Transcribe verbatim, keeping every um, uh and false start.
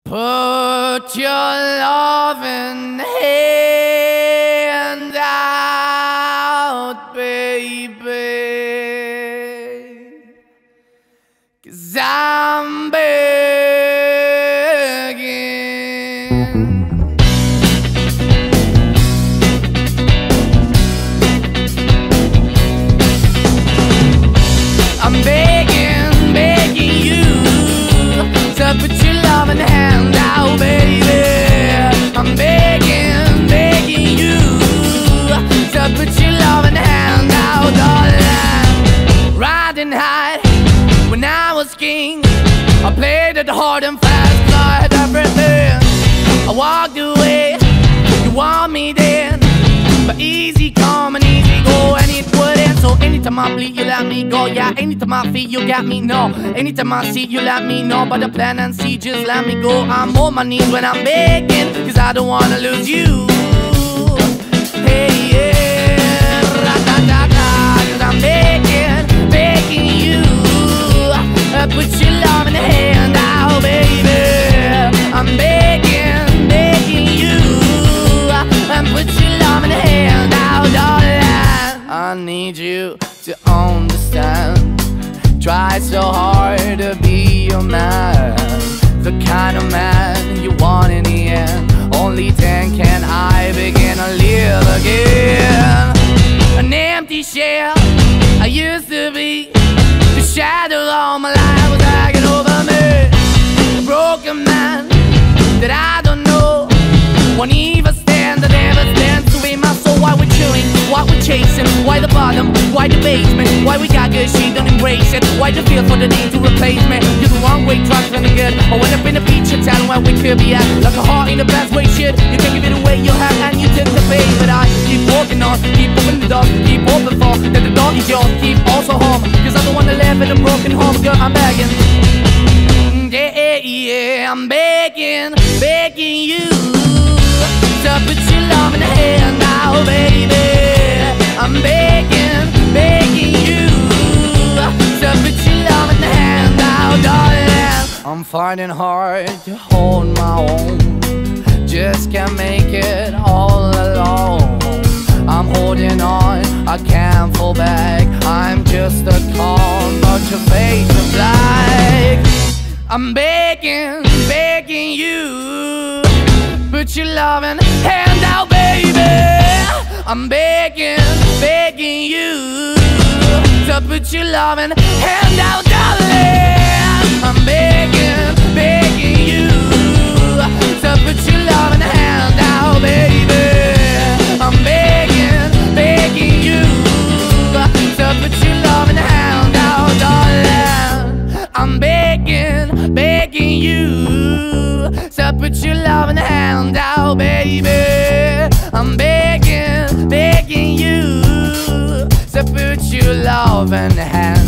Put your loving hand out, baby, 'cause I'm begging. I'm begging, begging you to put your loving hand out, baby. I'm begging, begging you to put your loving hand out, darling. Riding high when I was king, I played it hard and fast, 'cause I had everything. I walked away, you want me then, but easy come and easy go, and it wouldn't. So anytime I bleed, you let me go. Yeah, anytime I feel, you got me, no. Anytime I see, you let me know. But the plan and see, just let me go. I'm on my knees when I'm begging, 'cause I don't wanna lose you. Hey, yeah, ratatata, 'cause I'm begging, begging you, uh, put your love in the hand out, baby. I'm begging, begging you, uh, and put your love in the hand out, darling. I need you to understand. Try so hard to be your man, the kind of man you want in the end. Only then can I begin to live again. An empty shell I used to be, the shadow all my life was hanging over me. A broken man that I don't know, won't even stand, that never stands to be my soul. Why we're chilling, why we're chasing, why the bottom, why the basement, why we got good, she don't embrace it, why the feel for the need to replace me. You're the wrong way, trying to the good. I went up in a feature town where we could be at, like a heart in the best way, shit. You can give it away, you have, and you took the bait. But I keep walking on, keep opening the door, keep open for that the door is yours, keep also home, 'cause I don't wanna live in a broken home. Girl, I'm begging, yeah, yeah, I'm begging, begging you to put your love in the hand now, baby. I'm begging, begging you to put your love in the hand now, darling. I'm finding hard to hold my own, just can't make it all alone. I'm holding on, I can't fall back. I'm just a call, but your face is black. I'm begging, begging you, put your loving hand out, baby. I'm begging, begging you to put your loving hand out, darling. I'm begging, begging you to put your loving hand out, baby. I'm begging, begging you to put your loving hand out, darling. I'm begging, begging you to put your loving hand out, baby. I'm begging, begging you to put your loving hand